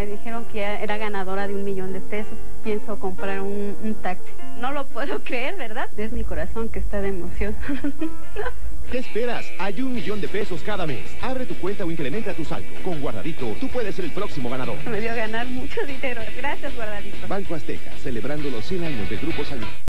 Me dijeron que era ganadora de 1.000.000 de pesos. Pienso comprar un taxi. No lo puedo creer, ¿verdad? Es mi corazón que está de emoción. ¿Qué esperas? Hay 1.000.000 de pesos cada mes. Abre tu cuenta o incrementa tu saldo. Con Guardadito, tú puedes ser el próximo ganador. Me dio ganar mucho dinero. Gracias, Guardadito. Banco Azteca, celebrando los 100 años de Grupo Salinas.